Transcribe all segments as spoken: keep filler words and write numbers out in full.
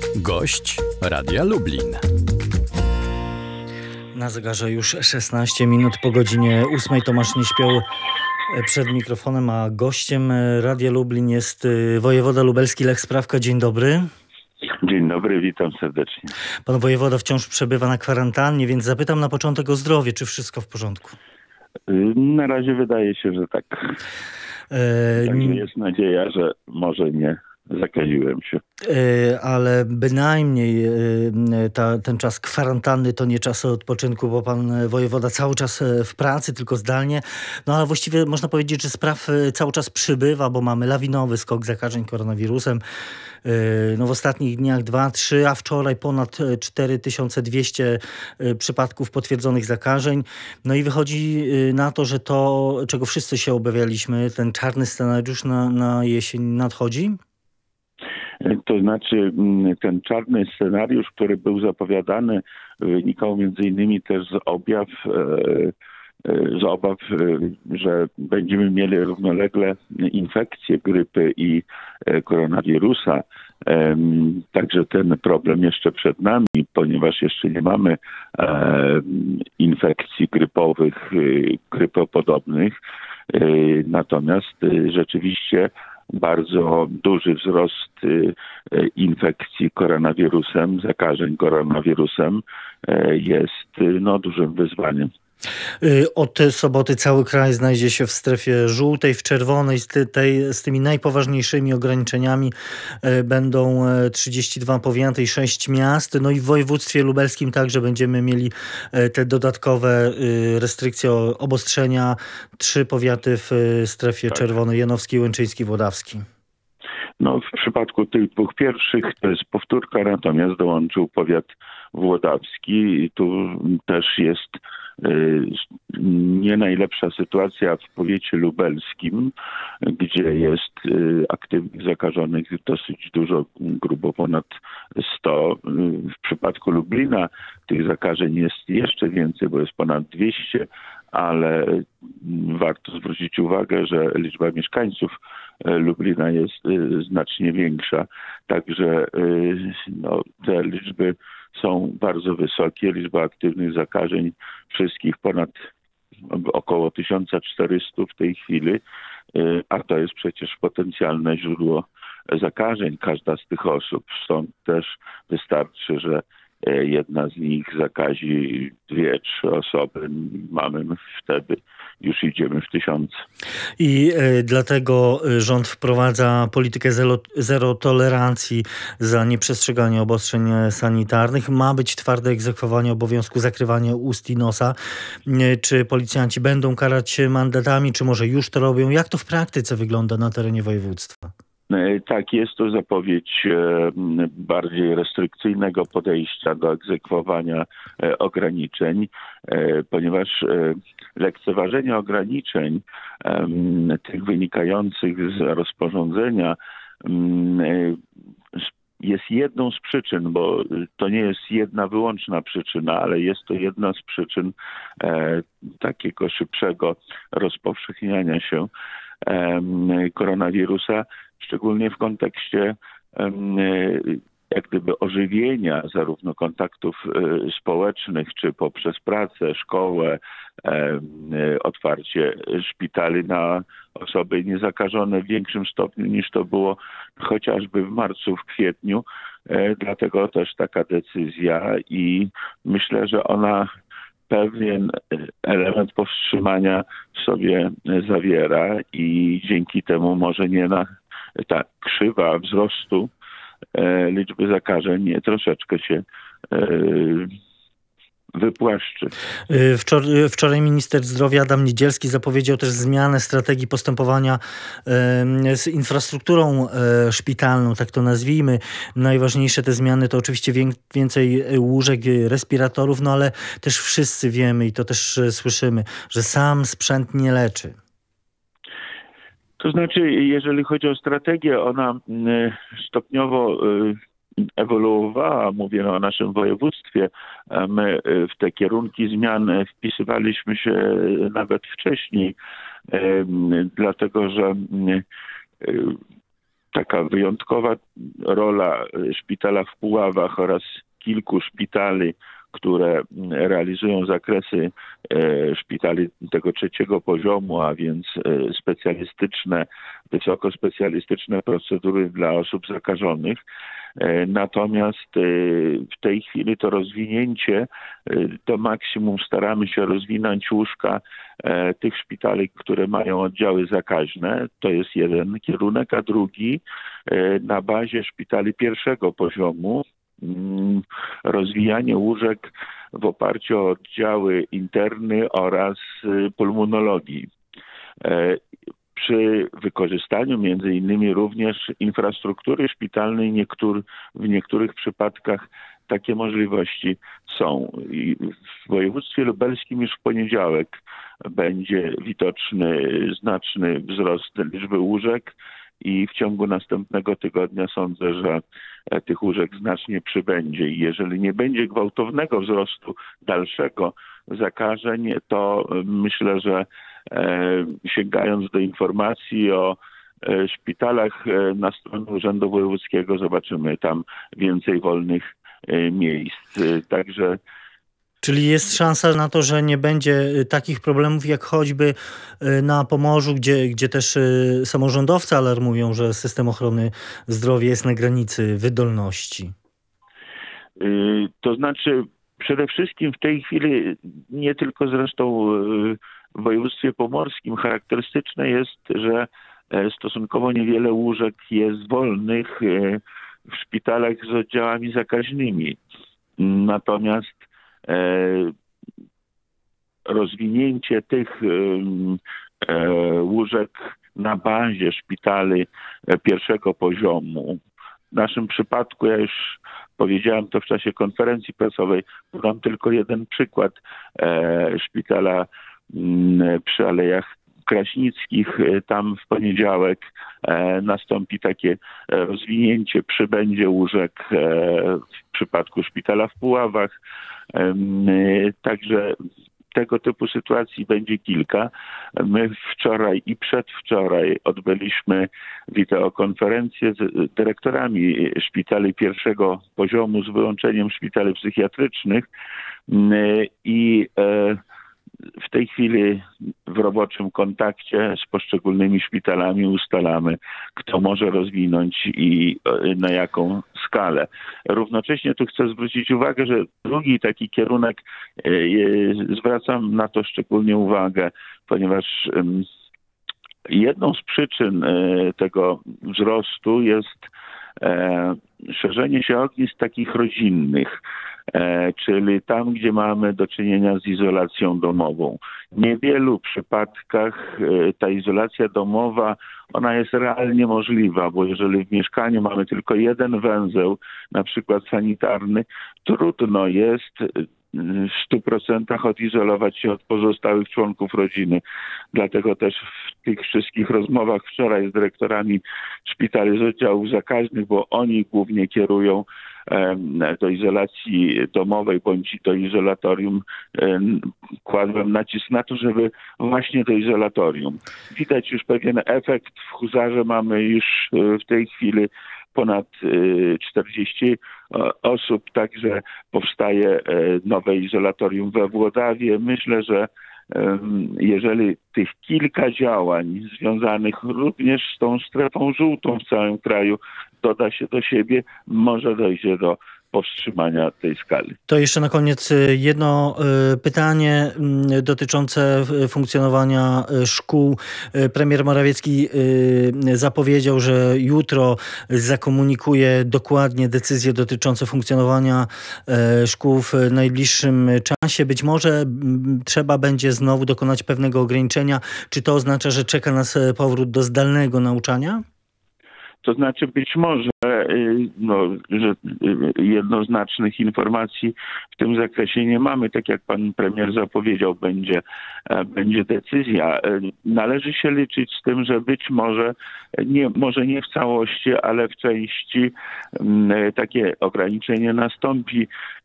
Gość Radia Lublin. Na zegarze już szesnaście minut po godzinie ósmej. Tomasz Nieśpioł przed mikrofonem, a gościem Radia Lublin jest wojewoda lubelski Lech Sprawka. Dzień dobry. Dzień dobry, witam serdecznie. Pan wojewoda wciąż przebywa na kwarantannie, więc zapytam na początek o zdrowie. Czy wszystko w porządku? Na razie wydaje się, że tak. E... Także jest nadzieja, że może nie zakaziłem się. Ale bynajmniej ta, ten czas kwarantanny to nie czas odpoczynku, bo pan wojewoda cały czas w pracy, tylko zdalnie. No ale właściwie można powiedzieć, że spraw cały czas przybywa, bo mamy lawinowy skok zakażeń koronawirusem. No w ostatnich dniach dwa, trzy, a wczoraj ponad cztery tysiące dwieście przypadków potwierdzonych zakażeń. No i wychodzi na to, że to, czego wszyscy się obawialiśmy, ten czarny scenariusz na, na jesień nadchodzi? To znaczy ten czarny scenariusz, który był zapowiadany, wynikał między innymi też z objaw, z obaw, że będziemy mieli równolegle infekcje grypy i koronawirusa. Także ten problem jeszcze przed nami, ponieważ jeszcze nie mamy infekcji grypowych, grypopodobnych. Natomiast rzeczywiście bardzo duży wzrost infekcji koronawirusem, zakażeń koronawirusem jest no, dużym wyzwaniem. Od soboty cały kraj znajdzie się w strefie żółtej, w czerwonej. Z, tej, z tymi najpoważniejszymi ograniczeniami będą trzydzieści dwa powiaty i sześć miast. No i w województwie lubelskim także będziemy mieli te dodatkowe restrykcje, obostrzenia. Trzy powiaty w strefie tak. czerwonej: Janowski, Łęczyński, Włodawski. No, w przypadku tych dwóch pierwszych to jest powtórka, natomiast dołączył powiat włodawski i tu też jest y, nie najlepsza sytuacja w powiecie lubelskim, gdzie jest y, aktywnych zakażonych dosyć dużo, grubo ponad sto. W przypadku Lublina tych zakażeń jest jeszcze więcej, bo jest ponad dwieście, ale warto zwrócić uwagę, że liczba mieszkańców Lublina jest znacznie większa. Także no, te liczby są bardzo wysokie. Liczba aktywnych zakażeń wszystkich ponad około tysiąc czterysta w tej chwili, a to jest przecież potencjalne źródło zakażeń każda z tych osób. Stąd też wystarczy, że jedna z nich zakazi dwie, trzy osoby. Mamy wtedy, już idziemy w tysiące. I y, dlatego rząd wprowadza politykę zero, zero tolerancji za nieprzestrzeganie obostrzeń sanitarnych. Ma być twarde egzekwowanie obowiązku zakrywania ust i nosa. Y, czy policjanci będą karać mandatami, czy może już to robią? Jak to w praktyce wygląda na terenie województwa? Tak, jest to zapowiedź bardziej restrykcyjnego podejścia do egzekwowania ograniczeń, ponieważ lekceważenie ograniczeń tych wynikających z rozporządzenia jest jedną z przyczyn, bo to nie jest jedna wyłączna przyczyna, ale jest to jedna z przyczyn takiego szybszego rozpowszechniania się koronawirusa, szczególnie w kontekście jak gdyby ożywienia zarówno kontaktów społecznych, czy poprzez pracę, szkołę, otwarcie szpitali na osoby niezakażone w większym stopniu niż to było chociażby w marcu, w kwietniu. Dlatego też taka decyzja i myślę, że ona pewien element powstrzymania w sobie zawiera i dzięki temu może nie na ta krzywa wzrostu e, liczby zakażeń troszeczkę się e, wypłaszczy. Wczoraj, wczoraj minister zdrowia Adam Niedzielski zapowiedział też zmianę strategii postępowania e, z infrastrukturą e, szpitalną, tak to nazwijmy. Najważniejsze te zmiany to oczywiście wię, więcej łóżek, respiratorów, no ale też wszyscy wiemy i to też słyszymy, że sam sprzęt nie leczy. To znaczy, jeżeli chodzi o strategię, ona stopniowo ewoluowała, mówię o naszym województwie. My w te kierunki zmian wpisywaliśmy się nawet wcześniej, dlatego że taka wyjątkowa rola szpitala w Puławach oraz kilku szpitali, które realizują zakresy szpitali tego trzeciego poziomu, a więc specjalistyczne, wysokospecjalistyczne procedury dla osób zakażonych. Natomiast w tej chwili to rozwinięcie, to maksimum staramy się rozwinąć łóżka tych szpitali, które mają oddziały zakaźne. To jest jeden kierunek, a drugi na bazie szpitali pierwszego poziomu rozwijanie łóżek w oparciu o oddziały interny oraz pulmonologii. Przy wykorzystaniu między innymi również infrastruktury szpitalnej niektóry, w niektórych przypadkach takie możliwości są. I w województwie lubelskim już w poniedziałek będzie widoczny znaczny wzrost liczby łóżek i w ciągu następnego tygodnia sądzę, że tych łóżek znacznie przybędzie. I jeżeli nie będzie gwałtownego wzrostu dalszego zakażeń, to myślę, że e, sięgając do informacji o e, szpitalach e, na stronie Urzędu Wojewódzkiego zobaczymy tam więcej wolnych e, miejsc. E, także Czyli jest szansa na to, że nie będzie takich problemów jak choćby na Pomorzu, gdzie, gdzie też samorządowcy alarmują, że system ochrony zdrowia jest na granicy wydolności. To znaczy przede wszystkim w tej chwili, nie tylko zresztą w województwie pomorskim, charakterystyczne jest, że stosunkowo niewiele łóżek jest wolnych w szpitalach z oddziałami zakaźnymi. Natomiast rozwinięcie tych łóżek na bazie szpitali pierwszego poziomu. W naszym przypadku, ja już powiedziałem to w czasie konferencji prasowej, podam tylko jeden przykład szpitala przy Alejach Kraśnickich. Tam w poniedziałek nastąpi takie rozwinięcie, przybędzie łóżek w przypadku szpitala w Puławach. Także tego typu sytuacji będzie kilka. My wczoraj i przedwczoraj odbyliśmy wideokonferencję z dyrektorami szpitali pierwszego poziomu z wyłączeniem szpitali psychiatrycznych i w tej chwili w roboczym kontakcie z poszczególnymi szpitalami ustalamy, kto może rozwinąć i na jaką skalę. Równocześnie tu chcę zwrócić uwagę, że drugi taki kierunek, zwracam na to szczególnie uwagę, ponieważ jedną z przyczyn tego wzrostu jest szerzenie się ognisk takich rodzinnych, czyli tam, gdzie mamy do czynienia z izolacją domową. W niewielu przypadkach ta izolacja domowa, ona jest realnie możliwa, bo jeżeli w mieszkaniu mamy tylko jeden węzeł, na przykład sanitarny, trudno jest w stu procentach odizolować się od pozostałych członków rodziny. Dlatego też w tych wszystkich rozmowach wczoraj z dyrektorami szpitali z oddziałów zakaźnych, bo oni głównie kierują do izolacji domowej bądź do izolatorium, kładłem nacisk na to, żeby właśnie do izolatorium. Widać już pewien efekt. W Huzarze mamy już w tej chwili ponad czterdzieści osób, także powstaje nowe izolatorium we Włodawie. Myślę, że jeżeli tych kilka działań związanych również z tą strefą żółtą w całym kraju doda się do siebie, może dojdzie do powstrzymania tej skali. To jeszcze na koniec jedno pytanie dotyczące funkcjonowania szkół. Premier Morawiecki zapowiedział, że jutro zakomunikuje dokładnie decyzje dotyczące funkcjonowania szkół w najbliższym czasie. Być może trzeba będzie znowu dokonać pewnego ograniczenia. Czy to oznacza, że czeka nas powrót do zdalnego nauczania? To znaczy być może, no, że jednoznacznych informacji w tym zakresie nie mamy. Tak jak pan premier zapowiedział, będzie, będzie decyzja. Należy się liczyć z tym, że być może, nie, może nie w całości, ale w części takie ograniczenie nastąpi,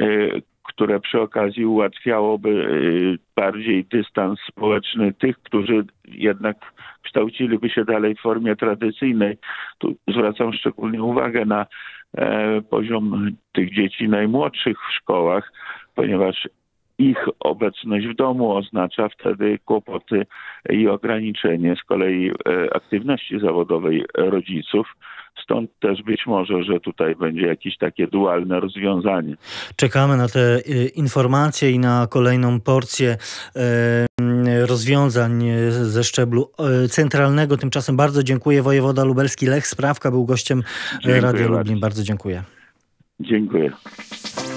które przy okazji ułatwiałoby bardziej dystans społeczny tych, którzy jednak w kształciliby się dalej w formie tradycyjnej. Tu zwracam szczególnie uwagę na e, poziom tych dzieci najmłodszych w szkołach, ponieważ ich obecność w domu oznacza wtedy kłopoty i ograniczenie z kolei aktywności zawodowej rodziców. Stąd też być może, że tutaj będzie jakieś takie dualne rozwiązanie. Czekamy na te informacje i na kolejną porcję rozwiązań ze szczeblu centralnego. Tymczasem bardzo dziękuję. Wojewoda lubelski Lech Sprawka był gościem Radia Lublin. Bardzo dziękuję. Dziękuję.